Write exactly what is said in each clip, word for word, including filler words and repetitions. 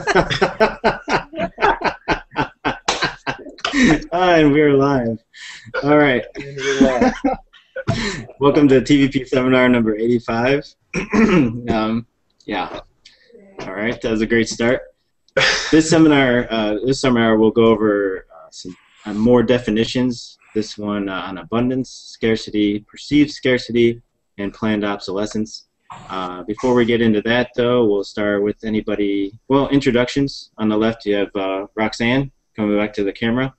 Ah, and we're live. All right. Welcome to T V P seminar number eighty-five. um, yeah. All right. That was a great start. This seminar, uh, this seminar, we'll go over uh, some uh, more definitions. This one uh, on abundance, scarcity, perceived scarcity, and planned obsolescence. Uh, before we get into that, though, we'll start with anybody. Well, introductions. On the left, you have uh, Roxanne coming back to the camera.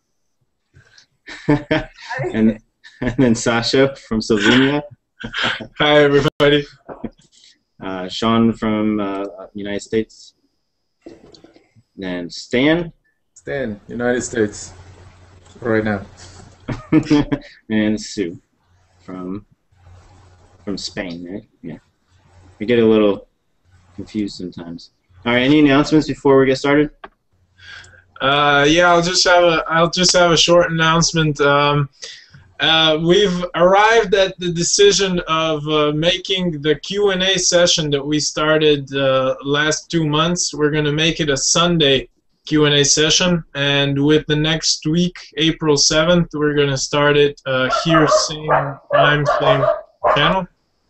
and and then Sasha from Slovenia. Hi, everybody. Uh, Sean from uh, United States. And Stan. Stan, United States, right now. And Sue from from Spain, right? Yeah. We get a little confused sometimes. All right. Any announcements before we get started? Uh, yeah, I'll just have a I'll just have a short announcement. Um, uh, we've arrived at the decision of uh, making the Q and A session that we started uh, last two months. We're going to make it a Sunday Q and A session, and with the next week, April seventh, we're going to start it uh, here, same time, same channel.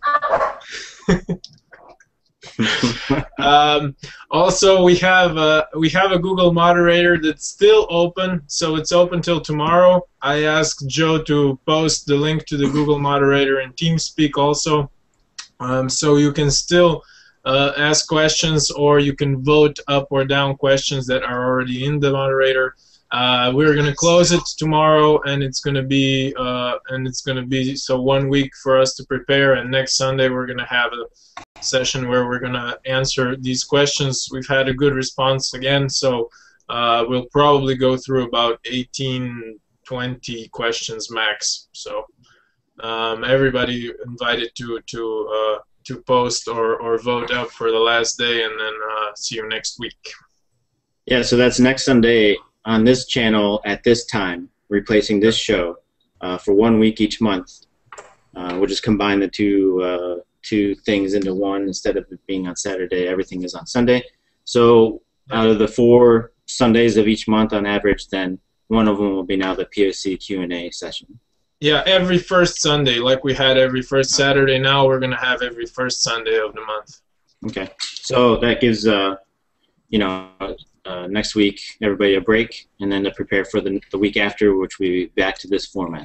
um, also, we have a, we have a Google moderator that's still open, so it's open till tomorrow. I asked Joe to post the link to the Google moderator in TeamSpeak also, um, so you can still uh, ask questions, or you can vote up or down questions that are already in the moderator. Uh, we're gonna close it tomorrow, and it's gonna be uh, and it's gonna be so one week for us to prepare, and next Sunday we're gonna have a session where we're gonna answer these questions. We've had a good response again, so uh, we'll probably go through about eighteen, twenty questions max. So um, everybody invited to to uh, to post or or vote up for the last day, and then uh, see you next week. Yeah, so that's next Sunday on this channel at this time, replacing this show uh, for one week each month. Uh, we'll just combine the two uh, two things into one. Instead of it being on Saturday, everything is on Sunday. So out of the four Sundays of each month on average, then one of them will be now the P O C Q and A session. Yeah, every first Sunday, like we had every first Saturday. Now we're going to have every first Sunday of the month. Okay, so that gives uh, you know, uh, next week everybody a break, and then to prepare for the, the week after, which we'll be back to this format.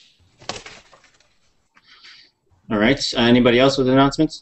All right, uh, anybody else with announcements?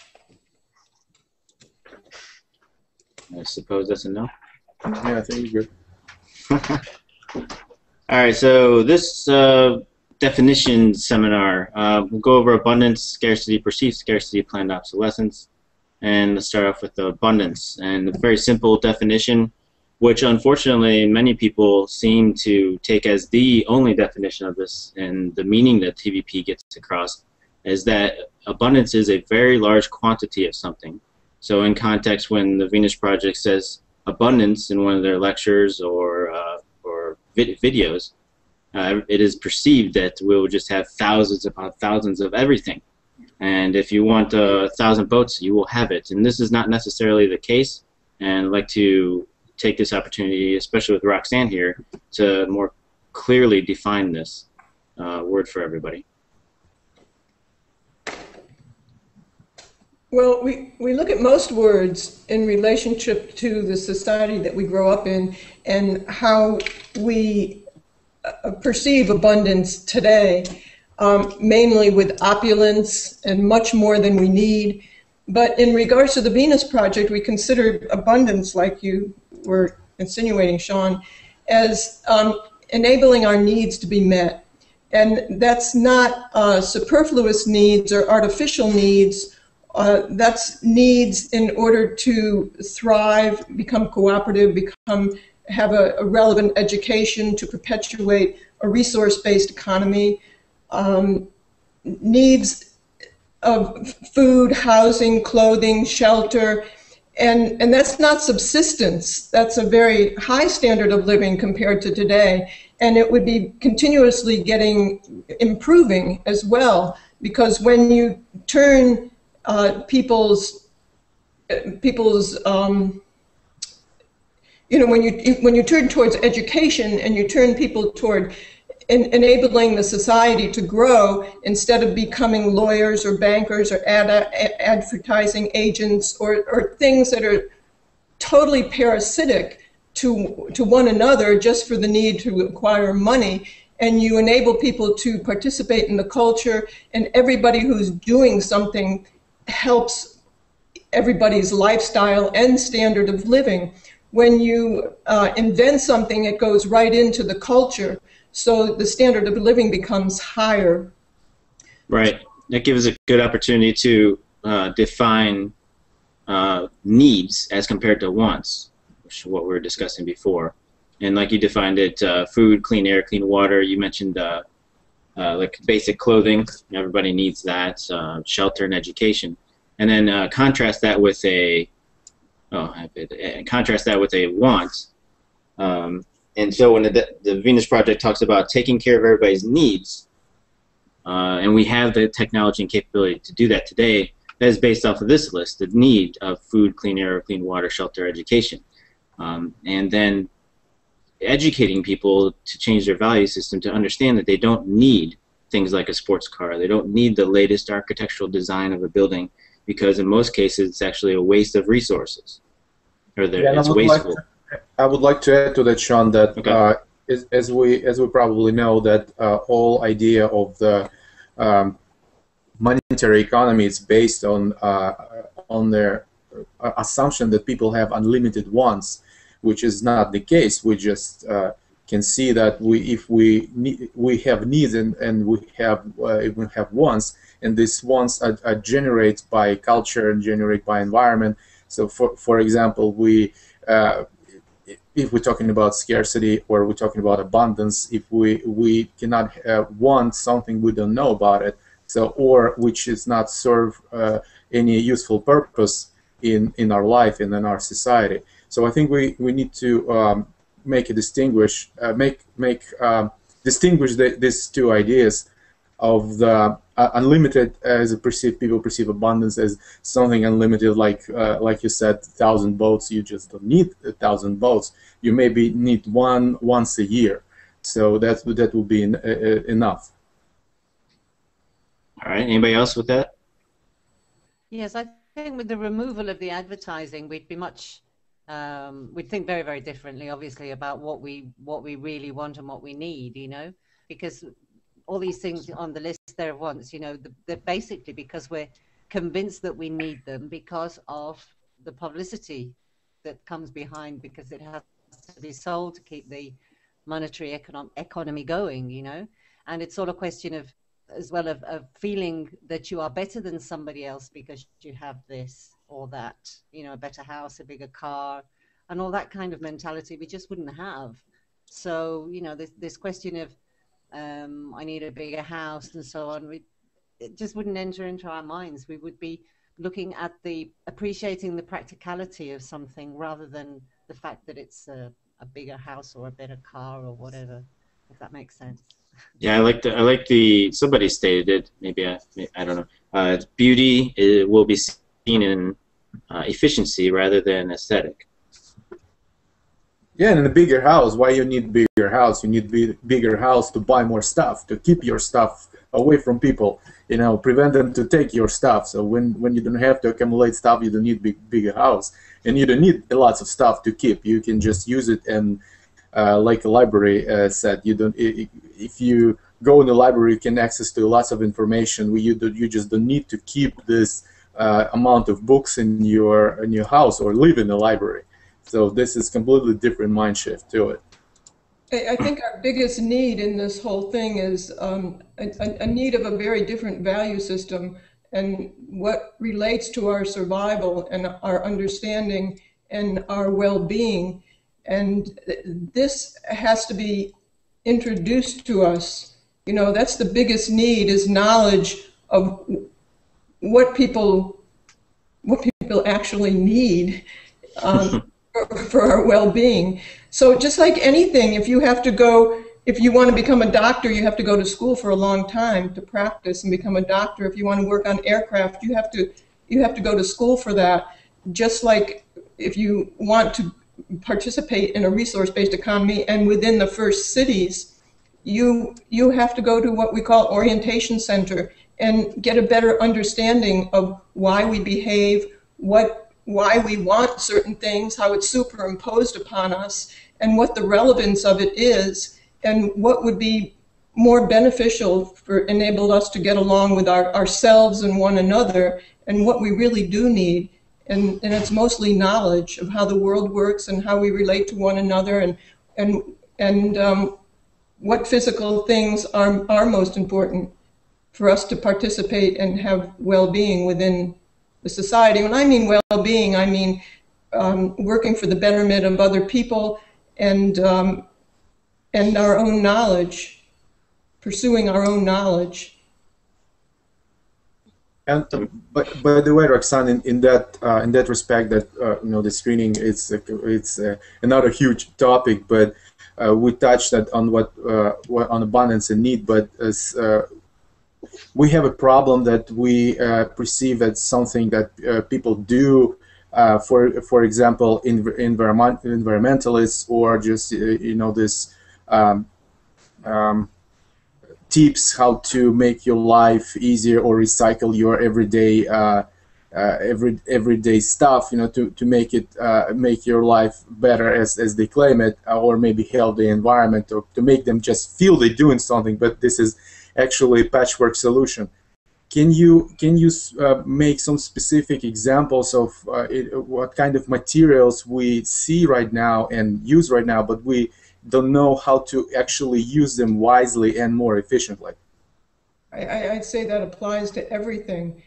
I suppose that's a no. Yeah, I think you're good. All right, so this uh, definition seminar, uh, we'll go over abundance, scarcity, perceived scarcity, planned obsolescence. And let's start off with the abundance. And a very simple definition, which unfortunately many people seem to take as the only definition of this, and the meaning that T V P gets across, is that abundance is a very large quantity of something. So in context, when the Venus Project says abundance in one of their lectures or, uh, or vid videos, uh, it is perceived that we'll just have thousands upon thousands of everything. And if you want a thousand boats, you will have it. And this is not necessarily the case. And I'd like to take this opportunity, especially with Roxanne here, to more clearly define this uh, word for everybody. Well, we, we look at most words in relationship to the society that we grow up in and how we uh, perceive abundance today. Um, mainly with opulence and much more than we need. But in regards to the Venus Project, we consider abundance, like you were insinuating, Sean, as um, enabling our needs to be met. And that's not uh, superfluous needs or artificial needs. Uh, that's needs in order to thrive, become cooperative, become have a, a relevant education, to perpetuate a resource-based economy. Um, needs of food, housing, clothing, shelter, and, and that's not subsistence. That's a very high standard of living compared to today, and it would be continuously getting, improving as well, because when you turn uh, people's, people's um, you know, when you when you turn towards education and you turn people toward en enabling the society to grow instead of becoming lawyers or bankers or ad advertising agents or, or things that are totally parasitic to, to one another just for the need to acquire money, and you enable people to participate in the culture, and everybody who's doing something helps everybody's lifestyle and standard of living. When you uh, invent something, it goes right into the culture, so the standard of living becomes higher. Right. That gives a good opportunity to uh, define uh, needs as compared to wants, which is what we were discussing before. And like you defined it, uh, food, clean air, clean water. You mentioned uh, uh, like basic clothing. Everybody needs that. Uh, shelter and education. And then uh, contrast that with a oh, and contrast that with a want. Um, and so when the, the Venus Project talks about taking care of everybody's needs, uh, and we have the technology and capability to do that today, that is based off of this list: the need of food, clean air, clean water, shelter, education, um, and then educating people to change their value system to understand that they don't need things like a sports car. They don't need the latest architectural design of a building, because in most cases it's actually a waste of resources, or yeah, it's wasteful. Like to, I would like to add to that, Sean, that okay. uh, as, as we as we probably know, that uh, whole idea of the um, monetary economy is based on uh, on their uh, assumption that people have unlimited wants, which is not the case. We just uh, can see that we if we need, we have needs and and we have uh, we have wants, and these wants are, are generated by culture and generated by environment. So, for for example, we uh, if we're talking about scarcity or we're talking about abundance, if we we cannot uh, want something we don't know about it, so or which is not serve uh, any useful purpose in in our life and in our society. So I think we we need to um, make a distinguish uh, make make um, distinguish the, these two ideas of the uh, unlimited as a perceive people perceive abundance as something unlimited, like uh, like you said, thousand boats. You just don't need a thousand boats. You maybe need one once a year. So that that will be in, uh, enough. All right. Anybody else with that? Yes, I think with the removal of the advertising, we'd be much. Um, we'd think very, very differently, obviously, about what we what we really want and what we need, you know, because all these things on the list there once, you know, the, they're basically because we're convinced that we need them because of the publicity that comes behind, because it has to be sold to keep the monetary econom economy going, you know, and it's all a question of, as well, of, of feeling that you are better than somebody else because you have this or that, you know, a better house, a bigger car, and all that kind of mentality we just wouldn't have. So, you know, this, this question of, um, I need a bigger house and so on, we, it just wouldn't enter into our minds. We would be looking at the, appreciating the practicality of something rather than the fact that it's a, a bigger house or a better car or whatever, if that makes sense. Yeah, I like the, I like the, somebody stated it, maybe I, I don't know, uh, beauty it will be seen in uh, efficiency rather than aesthetic. Yeah, and in a bigger house, why you need bigger house? You need big, bigger house to buy more stuff, to keep your stuff away from people, you know, prevent them to take your stuff. So when, when you don't have to accumulate stuff, you don't need big, bigger house. And you don't need lots of stuff to keep. You can just use it, and uh, like a library uh, said, you don't, if you go in the library, you can access to lots of information. You, do, you just don't need to keep this uh, amount of books in your, in your house or live in the library. So this is completely different mind shift to it. I think our biggest need in this whole thing is um, a, a need of a very different value system, and what relates to our survival and our understanding and our well-being. And this has to be introduced to us. You know, that's the biggest need, is knowledge of what people, what people actually need. Um, for our well-being. So just like anything, if you have to go, if you want to become a doctor, you have to go to school for a long time to practice and become a doctor. If you want to work on aircraft, you have to you have to go to school for that. Just like if you want to participate in a resource-based economy, and within the first cities, you you have to go to what we call orientation center and get a better understanding of why we behave, what why we want certain things, how it's superimposed upon us, and what the relevance of it is, and what would be more beneficial for enable us to get along with our, ourselves and one another, and what we really do need. And, and it's mostly knowledge of how the world works and how we relate to one another, and and and um, what physical things are are most important for us to participate and have well-being within the society. When I mean well-being, I mean um, working for the betterment of other people, and um, and our own knowledge, pursuing our own knowledge. And uh, by, by the way, Roxanne, in, in that uh, in that respect, that uh, you know, the screening, it's uh, it's uh, another huge topic, but uh, we touched that on what, uh, what on abundance and need. But as uh, we have a problem that we uh, perceive as something that uh, people do, uh, for for example, in, environment, environmentalists, or just uh, you know, this. Um, um, tips how to make your life easier, or recycle your everyday uh, uh, every everyday stuff, you know, to to make it uh, make your life better, as as they claim it, or maybe help the environment, or to make them just feel they're doing something. But this is actually a patchwork solution. Can you can you uh, make some specific examples of uh, it, what kind of materials we see right now and use right now, but we don't know how to actually use them wisely and more efficiently? I, I'd say that applies to everything.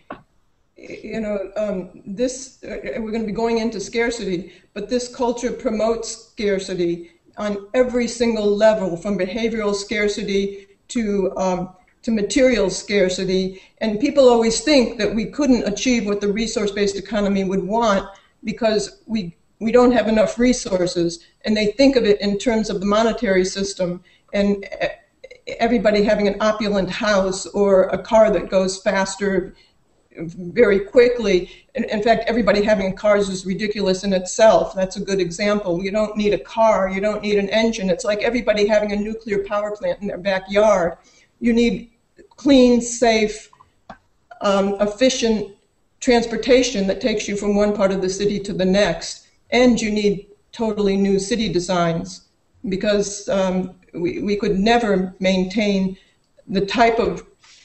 You know, um, this, uh, we're going to be going into scarcity, but this culture promotes scarcity on every single level, from behavioral scarcity to, um, to material scarcity. And people always think that we couldn't achieve what the resource-based economy would want because we we don't have enough resources, and they think of it in terms of the monetary system, and everybody having an opulent house or a car that goes faster very quickly. In, in fact, everybody having cars is ridiculous in itself. That's a good example. You don't need a car, you don't need an engine. It's like everybody having a nuclear power plant in their backyard. You need clean, safe, um, efficient transportation that takes you from one part of the city to the next. And you need totally new city designs, because um, we, we could never maintain the type of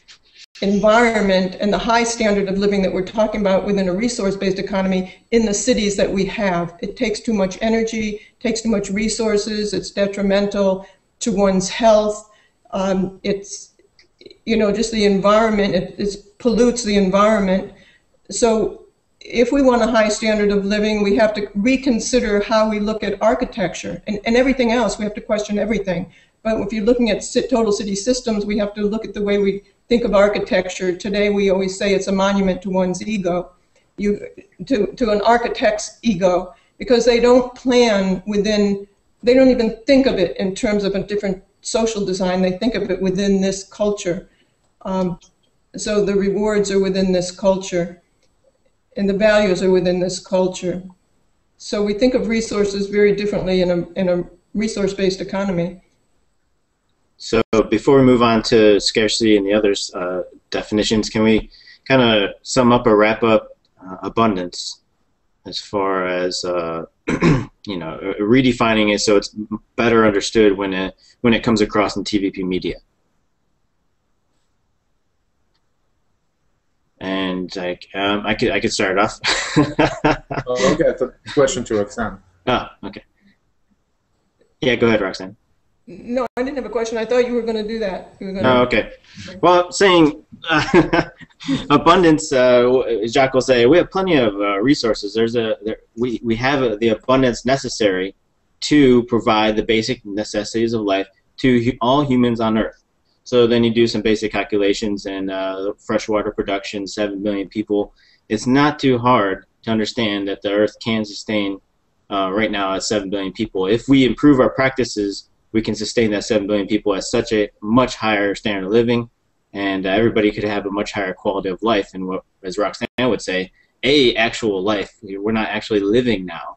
environment and the high standard of living that we're talking about within a resource-based economy in the cities that we have. It takes too much energy, takes too much resources, it's detrimental to one's health. Um, it's, you know, just the environment, it, it pollutes the environment. So if we want a high standard of living, we have to reconsider how we look at architecture, and, and everything else. We have to question everything. But if you're looking at total city systems, we have to look at the way we think of architecture. Today we always say it's a monument to one's ego, you, to, to an architect's ego, because they don't plan within, they don't even think of it in terms of a different social design. They think of it within this culture. Um, so the rewards are within this culture, and the values are within this culture. So we think of resources very differently in a, in a resource-based economy. So before we move on to scarcity and the other uh, definitions, can we kind of sum up or wrap up uh, abundance as far as, uh, you know, redefining it so it's better understood when it, when it comes across in T V P media? And like, um, I could I could start off. Oh, okay, the question to Roxanne. Oh, okay. Yeah, go ahead, Roxanne. No, I didn't have a question. I thought you were going to do that. You were gonna... Oh, okay. Well, saying uh, abundance, uh, Jacques will say we have plenty of uh, resources. There's a there, we we have a, the abundance necessary to provide the basic necessities of life to hu all humans on Earth. So then you do some basic calculations, and uh, freshwater production, seven billion people. It's not too hard to understand that the Earth can sustain uh, right now at seven billion people. If we improve our practices, we can sustain that seven billion people at such a much higher standard of living, and uh, everybody could have a much higher quality of life. And what, as Roxanne would say, a actual life. We're not actually living now.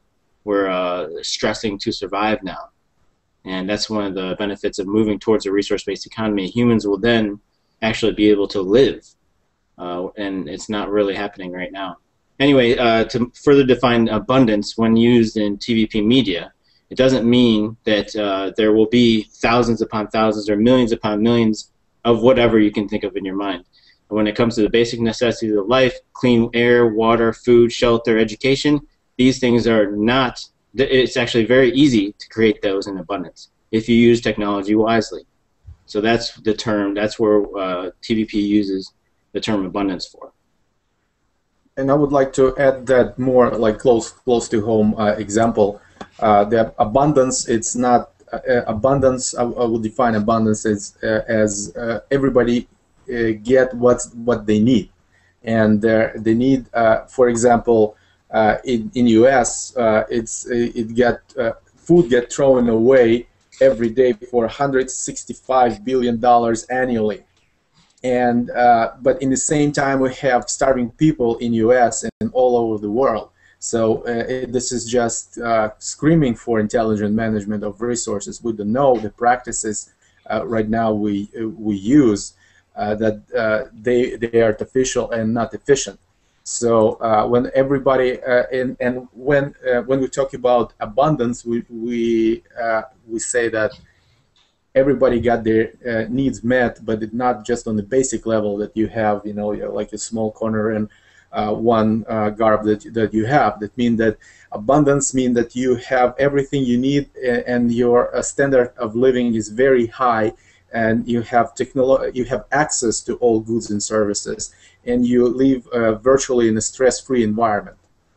we're uh, stressing to survive now. And that's one of the benefits of moving towards a resource-based economy. Humans will then actually be able to live, uh, and it's not really happening right now. Anyway, uh, to further define abundance, when used in T V P media, it doesn't mean that uh, there will be thousands upon thousands or millions upon millions of whatever you can think of in your mind. And when it comes to the basic necessities of life, clean air, water, food, shelter, education, these things are not, it's actually very easy to create those in abundance if you use technology wisely. So that's the term, that's where uh, T V P uses the term abundance for. And I would like to add that more like close close to home uh, example. Uh, the abundance, it's not uh, abundance. I, I would define abundance as uh, as uh, everybody uh, get what's what they need, and uh, they need, uh, for example, uh, in in U S uh, it's it get uh, food get thrown away every day for one hundred sixty-five billion dollars annually. And uh, but in the same time, we have starving people in U S and all over the world. So uh, it, this is just uh, screaming for intelligent management of resources. We don't know the practices uh, right now we we use uh, that uh, they they are artificial and not efficient. So uh, when everybody uh, and and when uh, when we talk about abundance, we we uh, we say that everybody got their uh, needs met, but it's not just on the basic level that you have, you know, like a small corner and uh, one uh, garb that, that you have. That means that abundance means that you have everything you need, and your uh, standard of living is very high, and you have technolo you have access to all goods and services, and you live uh, virtually in a stress-free environment.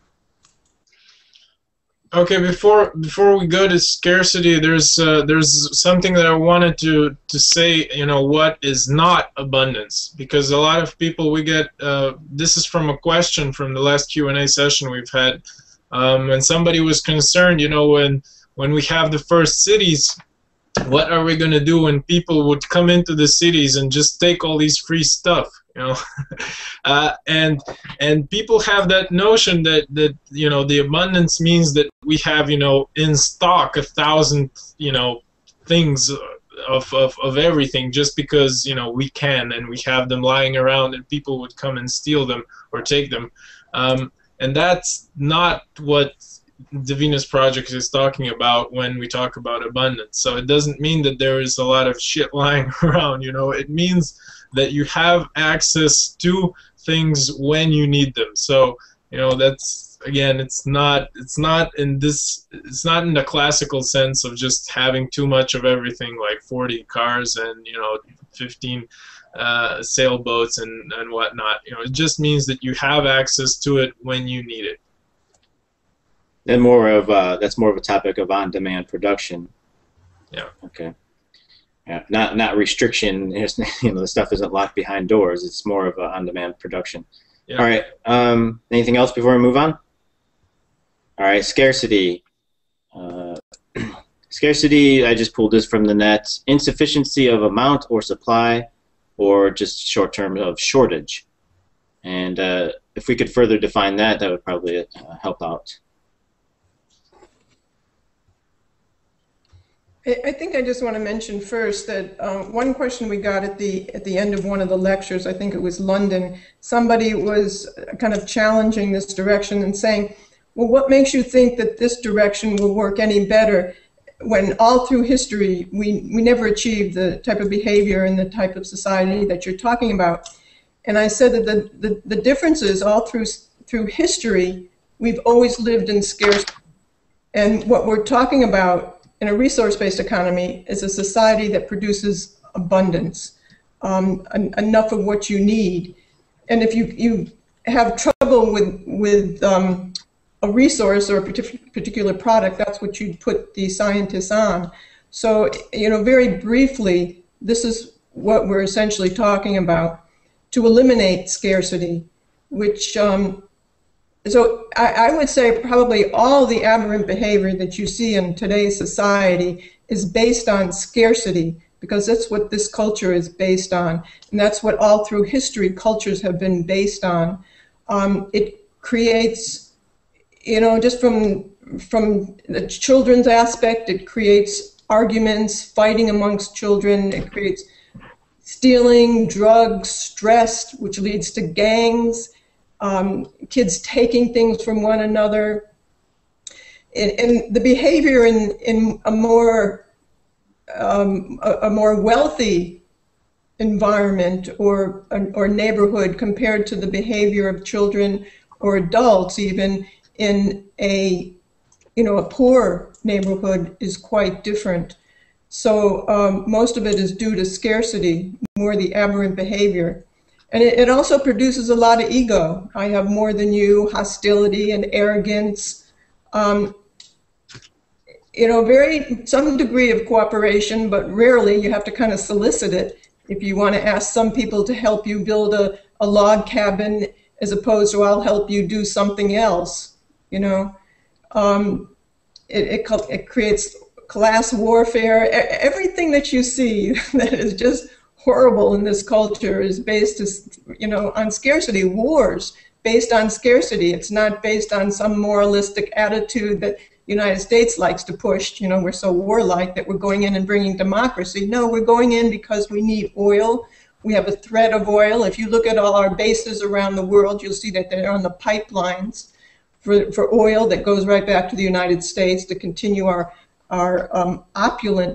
Okay, before before we go to scarcity, there's uh, there's something that I wanted to to say. You know, what is not abundance? Because a lot of people, we get uh, this is from a question from the last Q and A session we've had, um, and somebody was concerned. You know, when when we have the first cities, what are we going to do when people would come into the cities and just take all these free stuff? You know, uh, and and people have that notion that that you know the abundance means that we have you know in stock a thousand you know things of of of everything just because you know we can, and we have them lying around and people would come and steal them or take them, um, and that's not what the Venus Project is talking about when we talk about abundance. So it doesn't mean that there is a lot of shit lying around. You know, it means that you have access to things when you need them. So you know that's again, it's not it's not in this it's not in the classical sense of just having too much of everything, like forty cars and you know fifteen uh, sailboats and and whatnot. You know, it just means that you have access to it when you need it. And more of uh, that's more of a topic of on-demand production. Yeah. Okay. Yeah, not not restriction. You know, the stuff isn't locked behind doors. It's more of a on-demand production. Yeah. All right. Um, anything else before we move on? All right. Scarcity. Uh, scarcity. I just pulled this from the net. Insufficiency of amount or supply, or just short term of shortage. And uh, if we could further define that, that would probably uh, help out. I think I just want to mention first that um, one question we got at the at the end of one of the lectures, I think it was London, somebody was kind of challenging this direction and saying, well, what makes you think that this direction will work any better when all through history we, we never achieved the type of behavior and the type of society that you're talking about? And I said that the, the, the difference is all through, through history, we've always lived in scarcity. And what we're talking about in a resource-based economy is a society that produces abundance, um, en enough of what you need. And if you, you have trouble with, with um, a resource or a particular product, that's what you put the scientists on. So, you know, very briefly, this is what we're essentially talking about, to eliminate scarcity, which um, So I, I would say probably all the aberrant behavior that you see in today's society is based on scarcity, because that's what this culture is based on, and that's what all through history cultures have been based on. Um, it creates, you know, just from from the children's aspect, it creates arguments, fighting amongst children. It creates stealing, drugs, stress, which leads to gangs, um, kids taking things from one another. And, and the behavior in, in a more um, a, a more wealthy environment or or neighborhood compared to the behavior of children or adults even in a you know a poor neighborhood is quite different. So um, most of it is due to scarcity, more the aberrant behavior. And it, it also produces a lot of ego. I have more than you, hostility and arrogance. Um, you know, very, some degree of cooperation, but rarely you have to kind of solicit it. If you want to ask some people to help you build a, a log cabin as opposed to I'll help you do something else, you know. Um, it, it, it creates class warfare. Everything that you see that is just horrible in this culture is based, you know, on scarcity. Wars based on scarcity. It's not based on some moralistic attitude that the United States likes to push. You know, we're so warlike that we're going in and bringing democracy. No, we're going in because we need oil. We have a threat of oil. If you look at all our bases around the world, you'll see that they're on the pipelines for, for oil that goes right back to the United States to continue our our um, opulent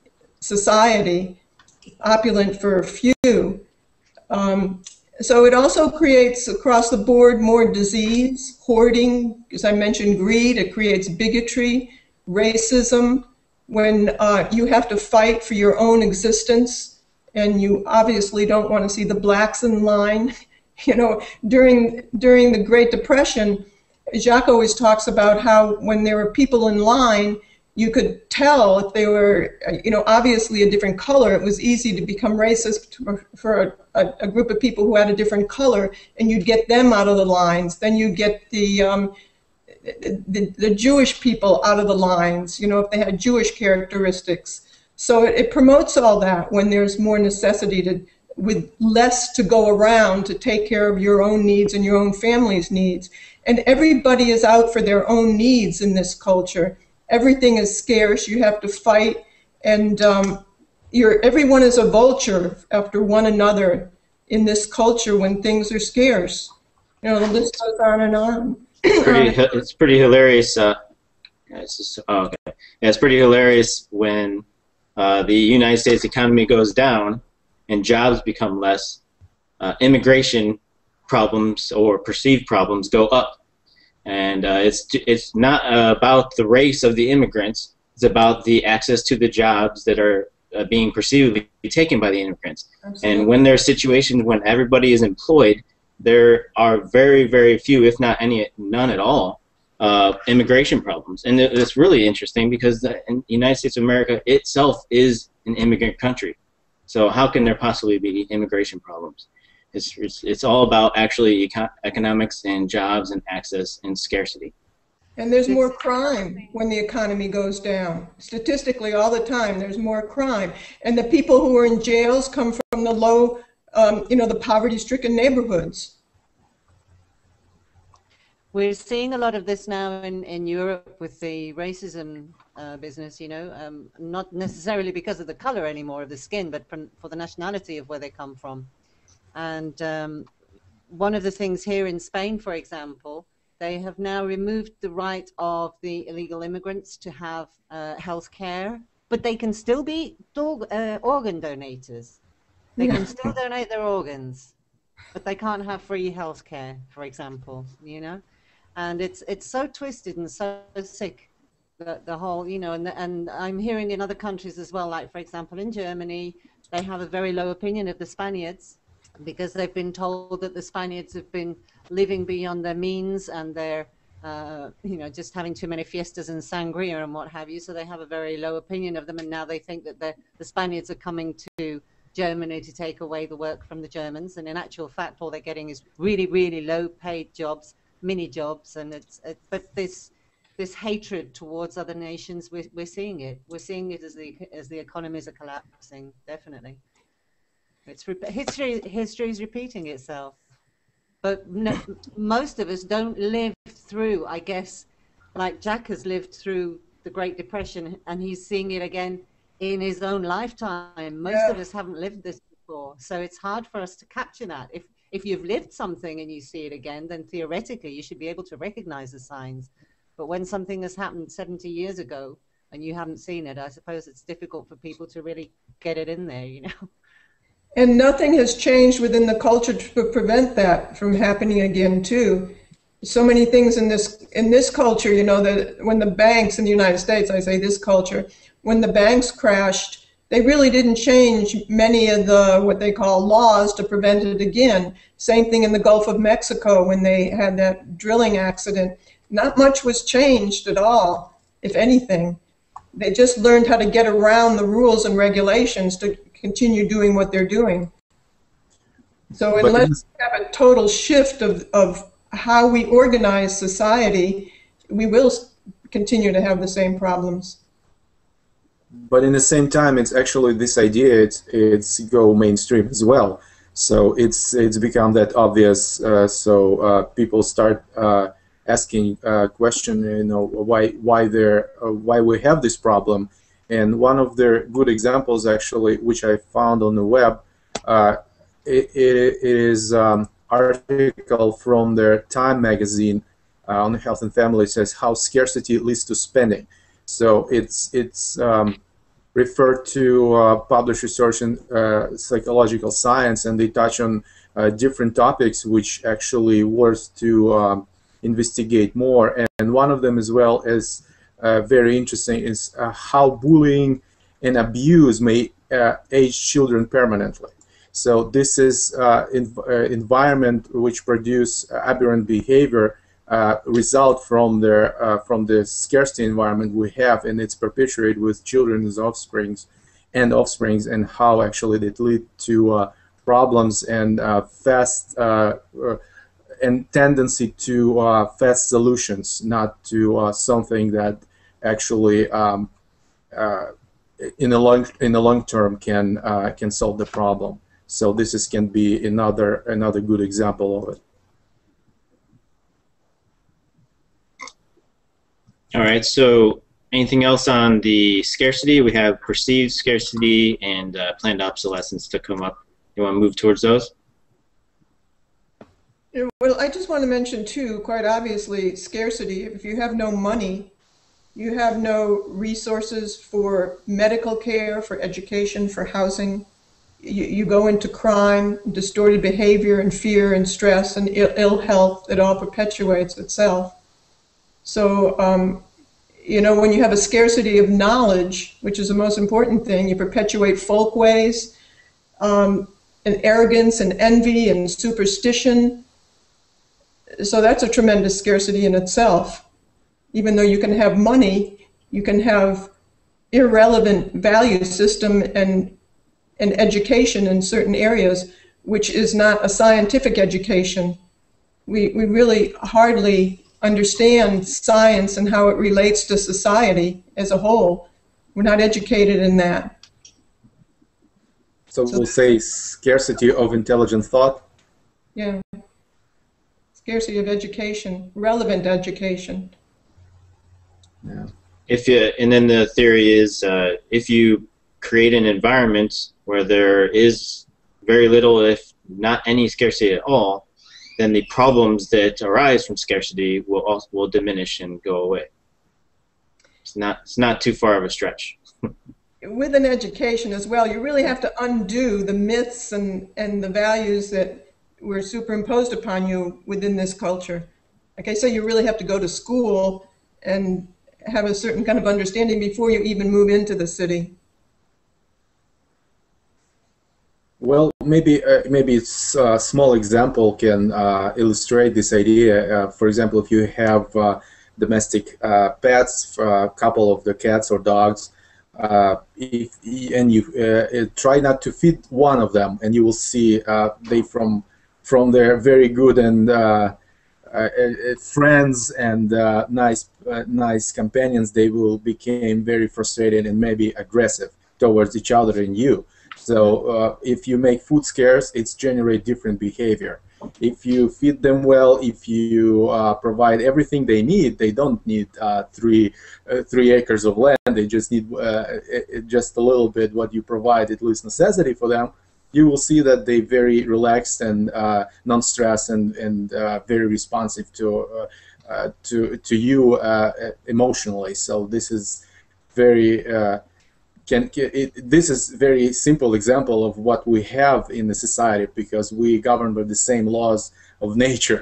society, opulent for a few. Um, so it also creates across the board more disease, hoarding, as I mentioned, greed. It creates bigotry, racism. When uh, you have to fight for your own existence and you obviously don't want to see the blacks in line. You know, during, during the Great Depression, Jacques always talks about how when there were people in line, you could tell if they were, you know, obviously a different color. It was easy to become racist for, for a, a group of people who had a different color, and you'd get them out of the lines. Then you'd get the, um, the, the Jewish people out of the lines, you know, if they had Jewish characteristics. So it, it promotes all that when there's more necessity to, with less to go around to take care of your own needs and your own family's needs. And everybody is out for their own needs in this culture. Everything is scarce. You have to fight, and um, you're, everyone is a vulture after one another in this culture when things are scarce. You know, the list goes on and on. It's pretty, it's pretty hilarious. Uh, it's just, oh, okay. Yeah, it's pretty hilarious when uh, the United States economy goes down and jobs become less. Uh, immigration problems or perceived problems go up. And uh, it's it's not uh, about the race of the immigrants. It's about the access to the jobs that are uh, being perceived to be taken by the immigrants. Absolutely. And when there's situations when everybody is employed, there are very, very few, if not any, none at all, uh, immigration problems. And it's really interesting because the United States of America itself is an immigrant country. So how can there possibly be immigration problems? It's, it's, it's all about actually econ economics and jobs and access and scarcity. And there's more crime when the economy goes down. Statistically, all the time, there's more crime. And the people who are in jails come from the low, um, you know, the poverty-stricken neighborhoods. We're seeing a lot of this now in, in Europe with the racism uh, business, you know, um, not necessarily because of the color anymore of the skin, but from, for the nationality of where they come from. And um, one of the things here in Spain, for example, they have now removed the right of the illegal immigrants to have uh, health care, but they can still be uh, organ donators. They can still donate their organs, but they can't have free health care, for example, you know? And it's it's so twisted and so sick, the, the whole, you know, and, and I'm hearing in other countries as well, like, for example, in Germany, they have a very low opinion of the Spaniards, because they've been told that the Spaniards have been living beyond their means and they're, uh, you know, just having too many fiestas and sangria and what have you. So they have a very low opinion of them, and now they think that the Spaniards are coming to Germany to take away the work from the Germans. And in actual fact, all they're getting is really, really low-paid jobs, mini jobs, and it's. It, but this this hatred towards other nations, we're we're seeing it. We're seeing it as the as the economies are collapsing, definitely. It's history. History is repeating itself, but no, most of us don't live through, I guess, like Jack has lived through the Great Depression, and he's seeing it again in his own lifetime. Most Yeah. of us haven't lived this before, so it's hard for us to capture that. If if you've lived something and you see it again, then theoretically you should be able to recognize the signs. But when something has happened seventy years ago and you haven't seen it, I suppose it's difficult for people to really get it in there, you know. And nothing has changed within the culture to prevent that from happening again, too. So many things in this in this culture, you know, that when the banks in the United States, I say this culture, when the banks crashed, they really didn't change many of the what they call laws to prevent it again. Same thing in the Gulf of Mexico when they had that drilling accident. Not much was changed at all, if anything. They just learned how to get around the rules and regulations to continue doing what they're doing. So But unless in- we have a total shift of, of how we organize society, we will s- continue to have the same problems. But in the same time, it's actually this idea. It's it's go mainstream as well. So it's it's become that obvious. Uh, so uh, people start uh, asking uh, question. You know, why why there uh, why we have this problem. And one of the good examples, actually, which I found on the web, uh, it, it is um, article from their Time magazine uh, on health and family. It says how scarcity leads to spending. So it's it's um, referred to uh, published research in uh, psychological science, and they touch on uh, different topics which actually worth to um, investigate more. And, and one of them as well is uh, very interesting is uh, how bullying and abuse may uh, age children permanently. So this is uh, in, uh, environment which produce aberrant behavior Uh, result from their uh, from the scarcity environment we have, and it's perpetuated with children's offsprings and offsprings, and how actually it lead to uh, problems and uh, fast uh, uh, and tendency to uh, fast solutions, not to uh, something that actually um, uh, in the long in the long term can uh, can solve the problem. So this is can be another another good example of it. All right, so anything else on the scarcity? We have perceived scarcity and uh, planned obsolescence to come up. You want to move towards those? Yeah, well, I just want to mention, too, quite obviously, scarcity. If you have no money, you have no resources for medical care, for education, for housing. You, you go into crime, distorted behavior, and fear, and stress, and ill, ill health. It all perpetuates itself. So, um, you know, when you have a scarcity of knowledge, which is the most important thing, you perpetuate folkways, um, and arrogance and envy and superstition. So that's a tremendous scarcity in itself. Even though you can have money, you can have irrelevant value system and, and education in certain areas, which is not a scientific education. We, we really hardly understand science and how it relates to society as a whole. We're not educated in that. So we'll say scarcity of intelligent thought. Yeah. Scarcity of education, relevant education. Yeah. If you, and then the theory is uh, if you create an environment where there is very little, if not any scarcity at all, then the problems that arise from scarcity will also will diminish and go away. It's not it's not too far of a stretch. With an education as well, you really have to undo the myths and, and the values that were superimposed upon you within this culture. Like I say, you really have to go to school and have a certain kind of understanding before you even move into the city. Well, maybe uh, maybe it's a small example can uh, illustrate this idea. Uh, for example, if you have uh, domestic uh, pets, a couple of the cats or dogs, uh, if, and you uh, try not to feed one of them, and you will see uh, they from from their very good and uh, uh, friends and uh, nice uh, nice companions, they will become very frustrated and maybe aggressive towards each other and you. So uh, if you make food scarce, it's generate different behavior. If you feed them well, if you uh, provide everything they need, they don't need uh, three uh, three acres of land. They just need uh, just a little bit what you provide, at least necessity for them. You will see that they're very relaxed and uh, non-stressed and and uh, very responsive to uh, uh, to to you uh, emotionally. So this is very. Uh, Can, it, this is very simple example of what we have in the society, because we govern by the same laws of nature.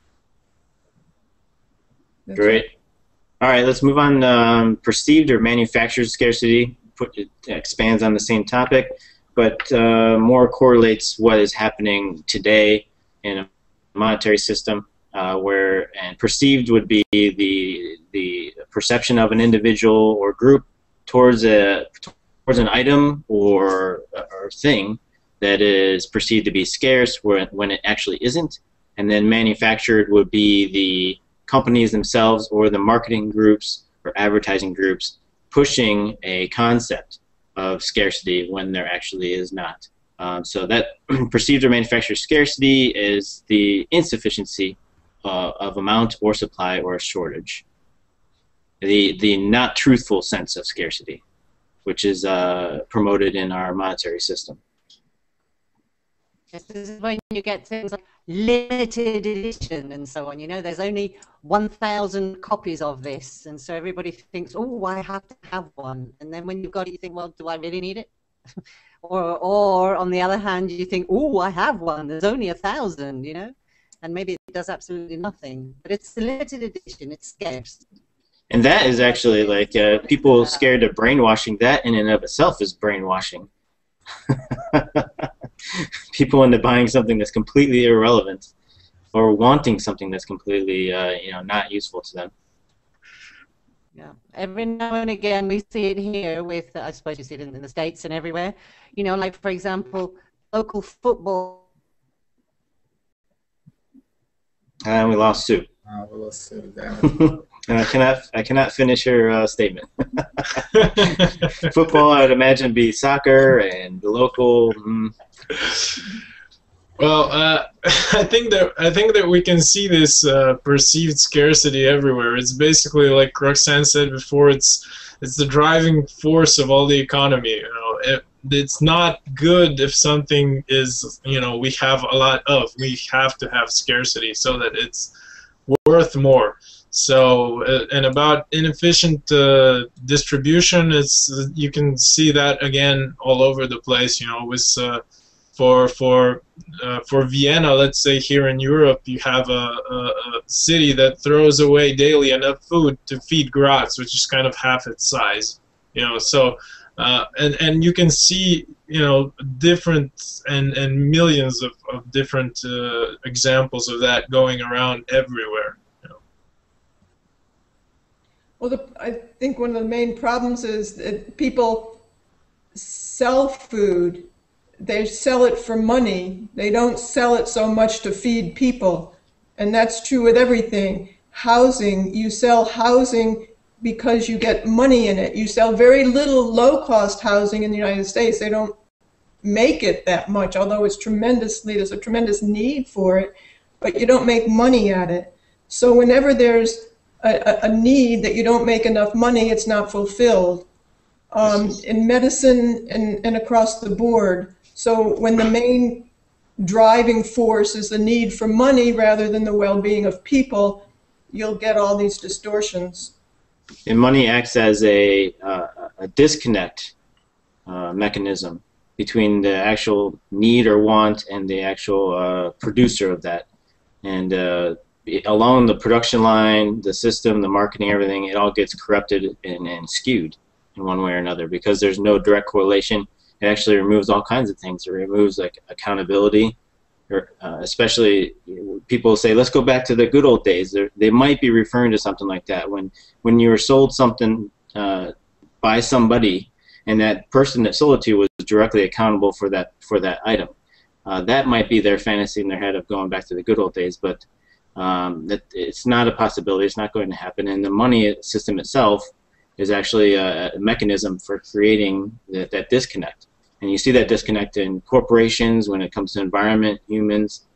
That's Great. All right, let's move on. Um, perceived or manufactured scarcity put, it expands on the same topic, but uh, more correlates what is happening today in a monetary system, uh, where and perceived would be the the perception of an individual or group towards a towards an item or or thing that is perceived to be scarce when when it actually isn't. And then manufactured would be the companies themselves or the marketing groups or advertising groups pushing a concept of scarcity when there actually is not. Um, so that perceived or manufactured scarcity is the insufficiency uh, of amount or supply or shortage. The, the not truthful sense of scarcity, which is uh, promoted in our monetary system. This is when you get things like limited edition and so on. You know, there's only one thousand copies of this, and so everybody thinks, oh, I have to have one. And then when you've got it, you think, well, do I really need it? or, or on the other hand, you think, oh, I have one. There's only a thousand, you know, and maybe it does absolutely nothing. But it's a limited edition. It's scarce. And that is actually like uh, people scared of brainwashing. That in and of itself is brainwashing. People into buying something that's completely irrelevant, or wanting something that's completely, uh, you know, not useful to them. Yeah, every now and again we see it here with, uh, I suppose you see it in, in the States and everywhere. You know, like for example, local football. And we lost Sue. Uh, we lost Sue. Damn. And I cannot, I cannot finish her uh, statement. Football, I would imagine, be soccer and the local. Mm. Well, uh, I think that I think that we can see this uh, perceived scarcity everywhere. It's basically like Roxanne said before. It's it's the driving force of all the economy. You know, it, it's not good if something is, you know, we have a lot of. We have to have scarcity so that it's worth more. So, uh, and about inefficient uh, distribution, it's you can see that again all over the place. You know, with uh, for for uh, for Vienna, let's say here in Europe, you have a, a, a city that throws away daily enough food to feed Graz, which is kind of half its size. You know, so uh, and and you can see, you know, different and and millions of of different uh, examples of that going around everywhere. Well, the, I think one of the main problems is that people sell food. They sell it for money. They don't sell it so much to feed people. And that's true with everything. Housing, you sell housing because you get money in it. You sell very little low-cost housing in the United States. They don't make it that much, although it's tremendously, there's a tremendous need for it, but you don't make money at it. So whenever there's A, a need that you don't make enough money, it's not fulfilled. Um, in medicine and, and across the board. So when the main driving force is the need for money rather than the well-being of people, you'll get all these distortions. And money acts as a, uh, a disconnect uh, mechanism between the actual need or want and the actual uh, producer of that. And uh, along the production line, the system, the marketing, everything, it all gets corrupted and, and skewed in one way or another because there's no direct correlation. It actually removes all kinds of things. It removes like accountability, or uh, especially people say, let's go back to the good old days. They're, they might be referring to something like that when when you were sold something uh, by somebody and that person that sold it to you was directly accountable for that for that item. Uh, that might be their fantasy in their head of going back to the good old days, but Um, that it's not a possibility. It's not going to happen. And the money system itself is actually a, a mechanism for creating that, that disconnect. And you see that disconnect in corporations when it comes to environment, humans,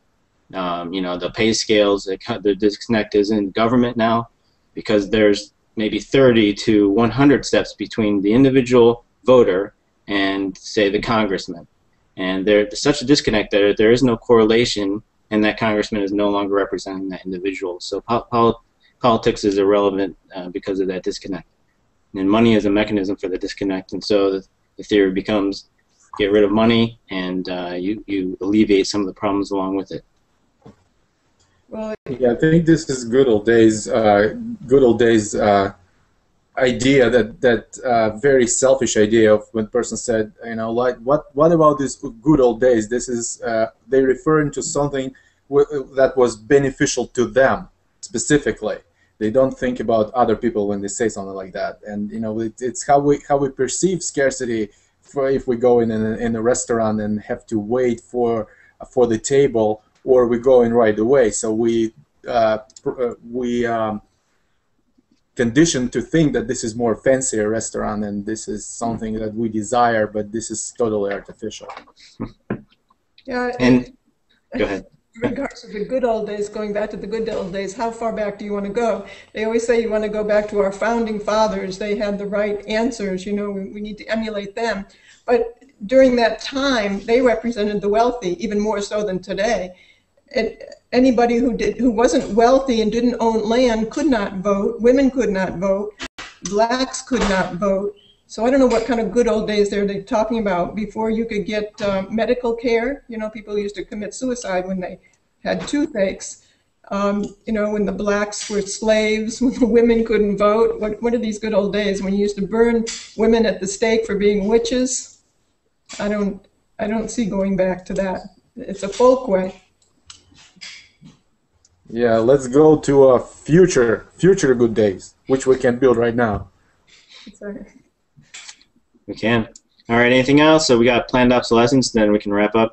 Um, you know, the pay scales, the disconnect is in government now because there's maybe thirty to one hundred steps between the individual voter and, say, the congressman. And there's such a disconnect that there is no correlation, and that congressman is no longer representing that individual. So po pol politics is irrelevant uh, because of that disconnect. And money is a mechanism for the disconnect. And so the, the theory becomes get rid of money, and uh, you, you alleviate some of the problems along with it. Well, yeah, I think this is good old days, uh, good old days uh, idea, that that uh, very selfish idea of when the person said, you know, like, what what about this good old days? This is uh, they referring to something w that was beneficial to them specifically. They don't think about other people when they say something like that. And you know, it, it's how we how we perceive scarcity. For if we go in a, in a restaurant and have to wait for for the table, or we go in right away. So we uh, uh, we um, conditioned to think that this is more fancier restaurant and this is something that we desire, but this is totally artificial. Yeah. And go ahead. In regards to the good old days, going back to the good old days, how far back do you want to go? They always say you want to go back to our founding fathers. They had the right answers. You know, we, we need to emulate them. But during that time, they represented the wealthy, even more so than today. And anybody who did, who wasn't wealthy and didn't own land could not vote. Women could not vote. Blacks could not vote. So I don't know what kind of good old days they're, they're talking about. Before you could get uh, medical care, you know, people used to commit suicide when they had toothaches. Um, you know, when the blacks were slaves, when the women couldn't vote. What, what are these good old days when you used to burn women at the stake for being witches? I don't, I don't see going back to that. It's a folk way. Yeah, let's go to a future, future good days, which we can build right now. Sorry. We can. All right, anything else? So we got planned obsolescence, then we can wrap up.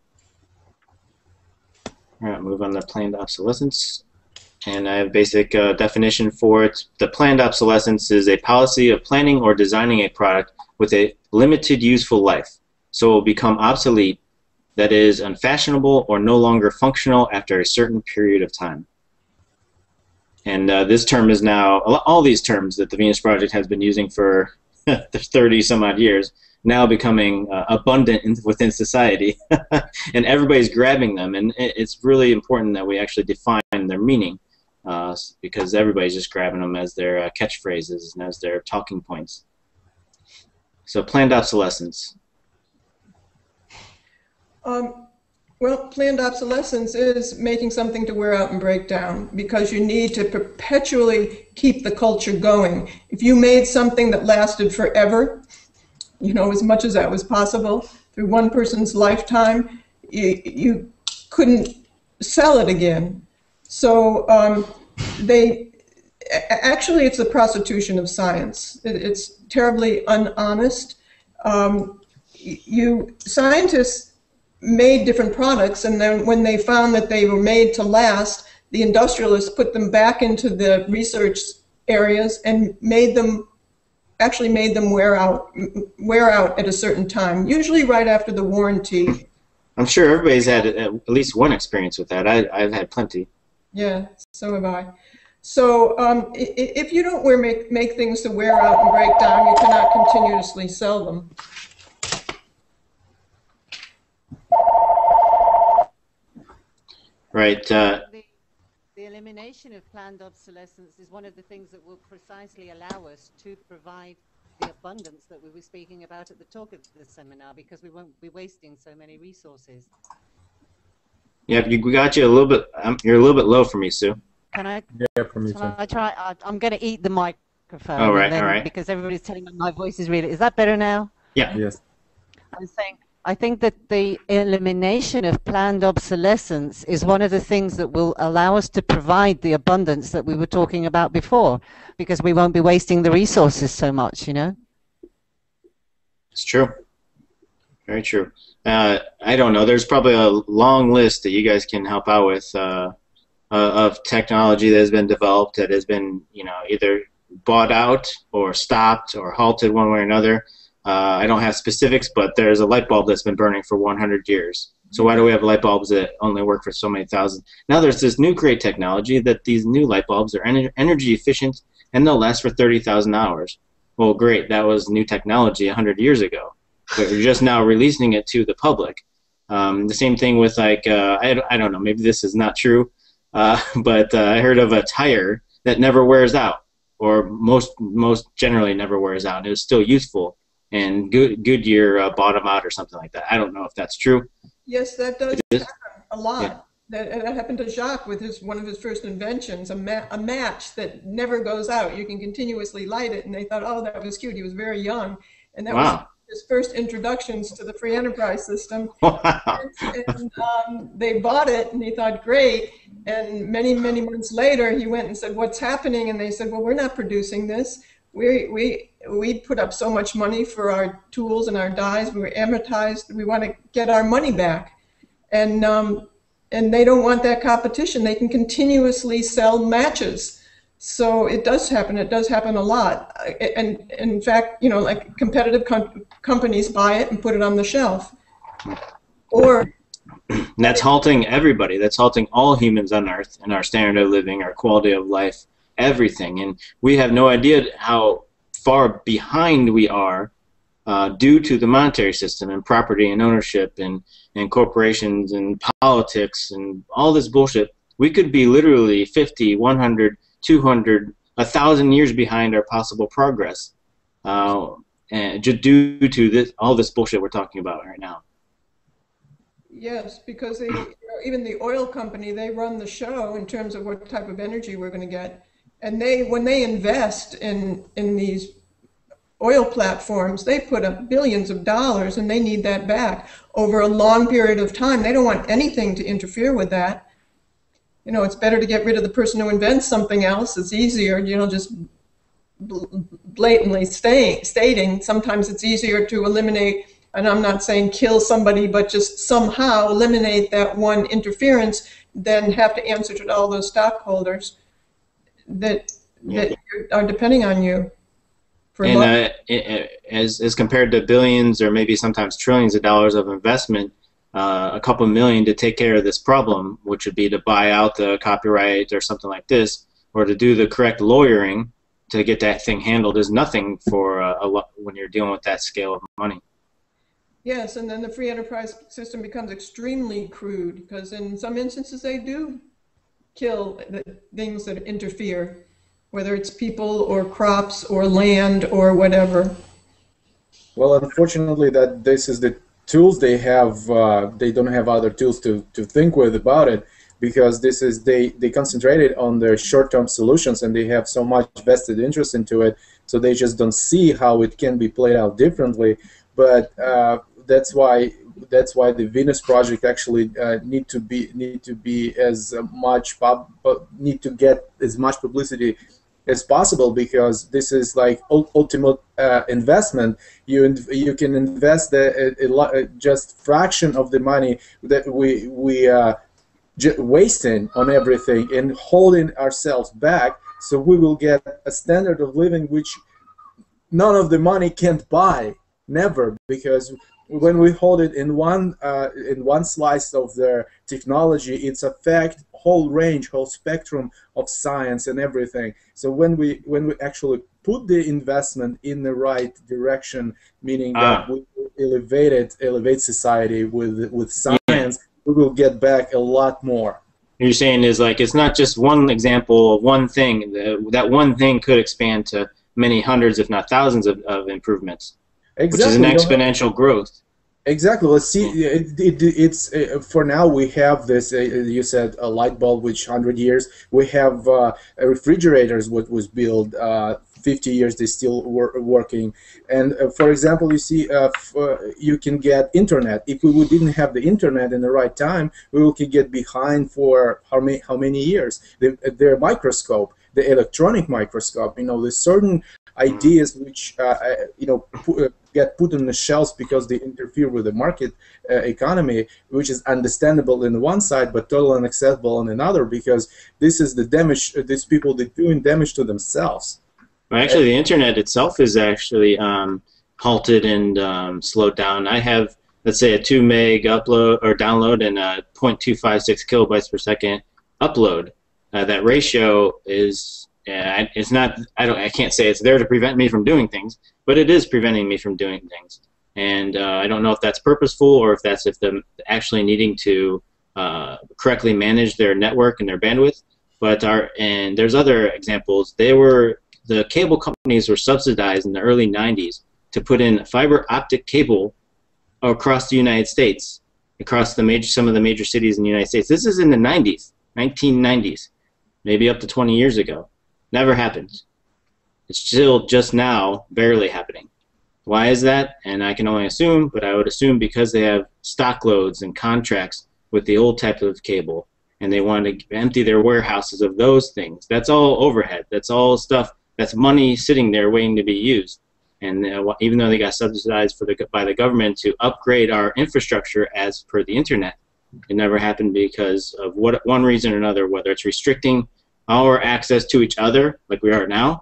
All right, move on to planned obsolescence. And I have a basic uh, definition for it. The planned obsolescence is a policy of planning or designing a product with a limited useful life, so it will become obsolete, that is, unfashionable or no longer functional after a certain period of time. And uh, this term is now, all these terms that the Venus Project has been using for thirty some odd years, now becoming uh, abundant in, within society. And everybody's grabbing them, and it, it's really important that we actually define their meaning, uh, because everybody's just grabbing them as their uh, catchphrases and as their talking points. So planned obsolescence. Um, well, planned obsolescence is making something to wear out and break down, because you need to perpetually keep the culture going. If you made something that lasted forever, you know, as much as that was possible, through one person's lifetime, you, you couldn't sell it again. So um, they, actually, it's the prostitution of science. It, it's terribly unhonest. Um, you, scientists made different products, and then when they found that they were made to last, the industrialists put them back into the research areas and made them, actually made them wear out, wear out at a certain time, usually right after the warranty. I'm sure everybody's had at least one experience with that. I, I've had plenty. Yeah, so have I. So um, if you don't wear, make, make things to wear out and break down, you cannot continuously sell them. Right. Uh, the, the elimination of planned obsolescence is one of the things that will precisely allow us to provide the abundance that we were speaking about at the talk of the seminar, because we won't be wasting so many resources. Yeah, you, we got you a little bit. Um, you're a little bit low for me, Sue. Can I? Yeah, for me too. I try. I, I'm going to eat the microphone. All right, then, all right. Because everybody's telling me my voice is really. Is that better now? Yeah. Yes. I'm saying. I think that the elimination of planned obsolescence is one of the things that will allow us to provide the abundance that we were talking about before, because we won't be wasting the resources so much, you know? It's true. Very true. Uh, I don't know. There's probably a long list that you guys can help out with uh, uh, of technology that has been developed that has been, you know, either bought out or stopped or halted one way or another. Uh, I don't have specifics, but there's a light bulb that's been burning for one hundred years. So why do we have light bulbs that only work for so many thousands? Now there's this new great technology that these new light bulbs are ener energy efficient and they'll last for thirty thousand hours. Well, great, that was new technology one hundred years ago. But we're just now releasing it to the public. Um, the same thing with like, uh, I, I don't know, maybe this is not true, uh, but uh, I heard of a tire that never wears out, or most most generally never wears out. It was still useful, and Good, Goodyear uh, bought them out or something like that. I don't know if that's true. Yes, that does happen a lot. Yeah. That, that happened to Jacques with his one of his first inventions, a, ma a match that never goes out. You can continuously light it, and they thought, oh, that was cute. He was very young, and that Wow. was his first introductions to the free enterprise system. Wow. And, and um, they bought it, and he thought, great. And many, many months later, he went and said, what's happening? And they said, well, we're not producing this. We, we, we put up so much money for our tools and our dies. We were amortized. We want to get our money back. And, um, and they don't want that competition. They can continuously sell matches. So it does happen. It does happen a lot. And, and in fact, you know, like competitive com companies buy it and put it on the shelf. Or And that's halting everybody. That's halting all humans on Earth and our standard of living, our quality of life, everything. And we have no idea how far behind we are uh, due to the monetary system and property and ownership and, and corporations and politics and all this bullshit. We could be literally fifty, one hundred, two hundred, a thousand years behind our possible progress, uh, and just due to this, all this bullshit we're talking about right now. yes, because they, you know, even the oil company, they run the show in terms of what type of energy we're going to get. And they, when they invest in in these oil platforms, they put up billions of dollars, and they need that back over a long period of time. They don't want anything to interfere with that. You know, it's better to get rid of the person who invents something else. It's easier, you know, just blatantly staying, stating. Sometimes it's easier to eliminate, and I'm not saying kill somebody, but just somehow eliminate that one interference than have to answer to all those stockholders that, Yeah. that are depending on you. For And luck. uh, it, it, as, as compared to billions or maybe sometimes trillions of dollars of investment, uh, a couple million to take care of this problem, which would be to buy out the copyright or something like this, or to do the correct lawyering to get that thing handled, is nothing for uh, a lot when you're dealing with that scale of money. Yes, and then the free enterprise system becomes extremely crude, because in some instances they do kill the things that interfere, whether it's people or crops or land or whatever. Well, unfortunately, that this is the tools they have. Uh, they don't have other tools to, to think with about it, because this is they they concentrated on their short-term solutions, and they have so much vested interest into it, so they just don't see how it can be played out differently. But uh, that's why that's why the Venus project actually uh, need to be need to be as much pub need to get as much publicity as possible, because this is like ultimate uh, investment. You you can invest a, a, a, just fraction of the money that we we uh, j wasting on everything and holding ourselves back, so we will get a standard of living which none of the money can't buy, never, because when we hold it in one uh, in one slice of their technology, it's affect whole range, whole spectrum of science and everything. So when we when we actually put the investment in the right direction, meaning that ah. we elevate it, elevate society with with science, yeah. we will get back a lot more. You're saying is like it's not just one example of one thing. That one thing could expand to many hundreds, if not thousands, of, of improvements. Exactly. Which is an exponential growth. Exactly. Let's see. It, it, it's uh, for now we have this. Uh, you said a light bulb, which one hundred years. We have uh, refrigerators. What was built uh, fifty years. They still were working. And uh, for example, you see, uh, f uh, you can get internet. If we didn't have the internet in the right time, we could get behind for how many how many years? The, their microscope, the electronic microscope. You know, there's certain ideas which uh, you know pu get put on the shelves because they interfere with the market uh, economy, which is understandable in one side but totally unacceptable on another, because this is the damage. Uh, these people they're doing damage to themselves. Well, actually, the internet itself is actually um, halted and um, slowed down. I have let's say a two meg upload or download and a zero point two five six kilobytes per second upload. Uh, that ratio is uh, it's not I don't I can't say it's there to prevent me from doing things, but it is preventing me from doing things. And uh, I don't know if that's purposeful or if that's if them actually needing to uh, correctly manage their network and their bandwidth. But our and there's other examples. They were the cable companies were subsidized in the early nineties to put in fiber optic cable across the United States, across the major some of the major cities in the United States. This is in the nineties, nineteen nineties, maybe up to twenty years ago. Never happened. It's still just now barely happening. Why is that? And I can only assume, but I would assume because they have stock loads and contracts with the old type of cable, and they want to empty their warehouses of those things. That's all overhead. That's all stuff. That's money sitting there waiting to be used. And uh, even though they got subsidized for the, by the government to upgrade our infrastructure as per the internet, it never happened because of what one reason or another, whether it's restricting our access to each other, like we are now,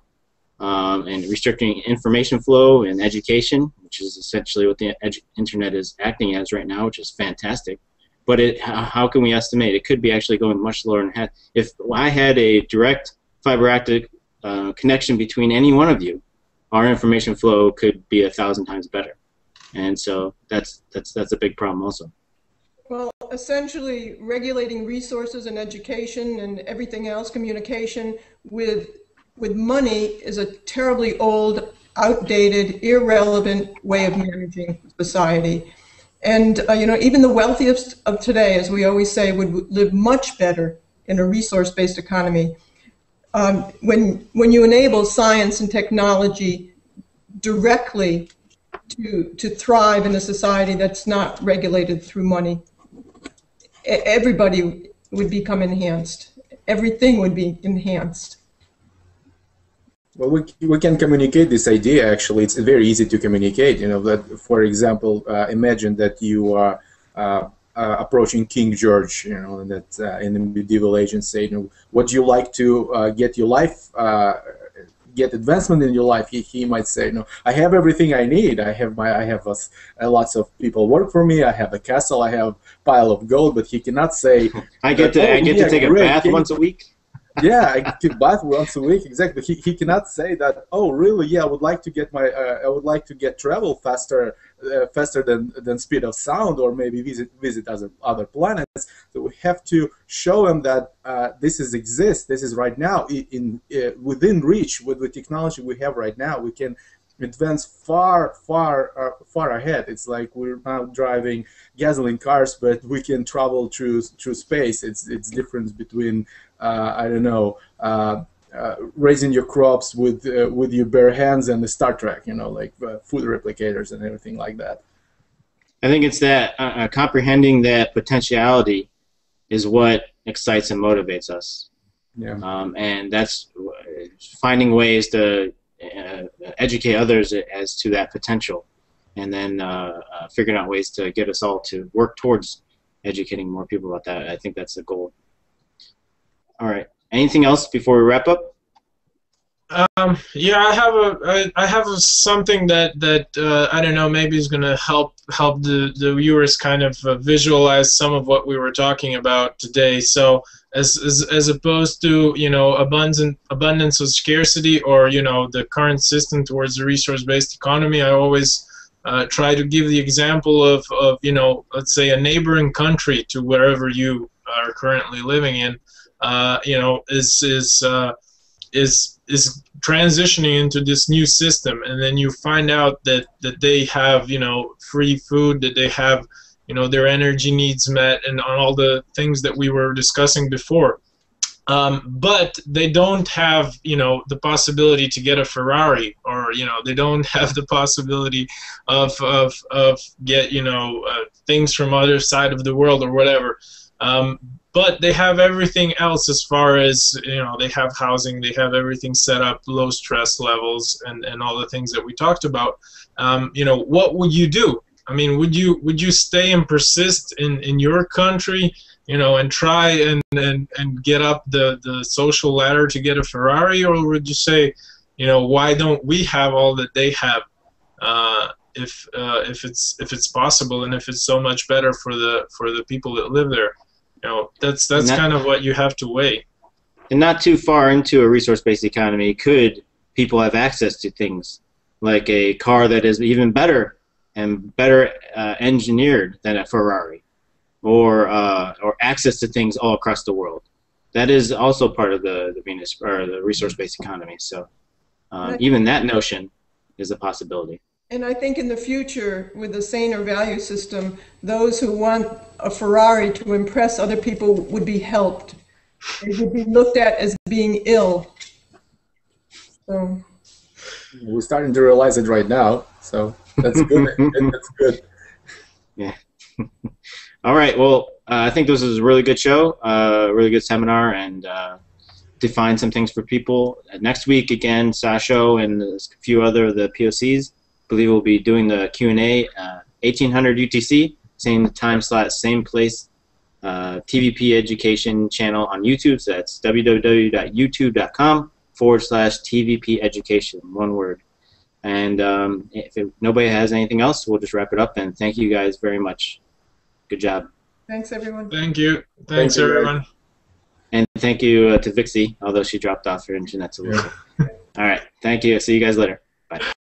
um, and restricting information flow and education, which is essentially what the internet is acting as right now, which is fantastic. But it, how can we estimate? It could be actually going much lower. And if I had a direct fiber optic uh, connection between any one of you, our information flow could be a thousand times better. And so that's that's that's a big problem also. Well, essentially, regulating resources and education and everything else, communication with with money is a terribly old, outdated, irrelevant way of managing society. And uh, you know, even the wealthiest of today, as we always say, would live much better in a resource-based economy. Um, when when you enable science and technology directly to to thrive in a society that's not regulated through money, everybody would become enhanced. Everything would be enhanced. Well, we, we can communicate this idea. Actually, it's very easy to communicate. You know, that, for example, uh, imagine that you are uh, uh, approaching King George, you know, that uh, in the medieval age, and say, you know, would you like to uh, get your life, uh, get advancement in your life? He, he might say, no, I have everything I need. I have my, I have a, a lots of people work for me. I have a castle. I have a pile of gold. But he cannot say, I get to, oh, I get yeah, to take great. a bath Can once a week. Yeah, I can bath once a week. Exactly. He, he cannot say that. Oh, really? Yeah, I would like to get my. Uh, I would like to get travel faster, uh, faster than than speed of sound, or maybe visit visit other other planets. So we have to show him that uh, this is exists. This is right now in, in uh, within reach with the technology we have right now. We can advance far, far, uh, far ahead. It's like we're now driving gasoline cars, but we can travel through through space. It's it's difference between. Uh, I don't know, uh, uh, raising your crops with uh, with your bare hands and the Star Trek, you know, like uh, food replicators and everything like that. I think it's that uh, uh, comprehending that potentiality is what excites and motivates us. Yeah. Um, and that's finding ways to uh, educate others as to that potential, and then uh, uh, figuring out ways to get us all to work towards educating more people about that. I think that's the goal. All right. Anything else before we wrap up? Um, yeah, I have a, I, I have a, something that that uh, I don't know, maybe is going to help help the the viewers kind of uh, visualize some of what we were talking about today. So as as as opposed to you know abundance abundance of scarcity, or you know the current system towards the resource-based economy, I always uh, try to give the example of of you know let's say a neighboring country to wherever you are currently living in. Uh, you know, is is uh, is is transitioning into this new system, and then you find out that that they have you know free food, that they have you know their energy needs met, and on all the things that we were discussing before. Um, but they don't have you know the possibility to get a Ferrari, or you know they don't have the possibility of of of get you know uh, things from other side of the world or whatever. Um, But they have everything else as far as, you know, they have housing, they have everything set up, low stress levels, and, and all the things that we talked about. Um, you know, what would you do? I mean, would you would you stay and persist in, in your country, you know, and try and, and, and get up the, the social ladder to get a Ferrari? Or would you say, you know, why don't we have all that they have? Uh, if uh, if it's if it's possible and if it's so much better for the for the people that live there. You know, that's that's Not, kind of what you have to weigh. And not too far into a resource-based economy, could people have access to things like a car that is even better and better uh, engineered than a Ferrari, or uh, or access to things all across the world? That is also part of the the Venus or the resource-based economy. So um, even that notion is a possibility. And I think in the future, with a saner value system, those who want a Ferrari to impress other people would be helped. They would be looked at as being ill. So. We're starting to realize it right now, so that's good. That's good. Yeah. All right. Well, uh, I think this is a really good show, a uh, really good seminar, and uh, define some things for people. Uh, next week, again, Sasho and a few other of the P O Cs. I believe we'll be doing the Q and A, uh, eighteen hundred U T C, same time slot, same place, uh, T V P Education channel on YouTube. So that's www.youtube.com forward slash TVP Education, one word. And um, if it, nobody has anything else, we'll just wrap it up. And thank you guys very much. Good job. Thanks, everyone. Thank you. Thanks, Thank you, everyone. And thank you uh, to Vixie, although she dropped off her internet's a little. All right. Thank you. See you guys later. Bye.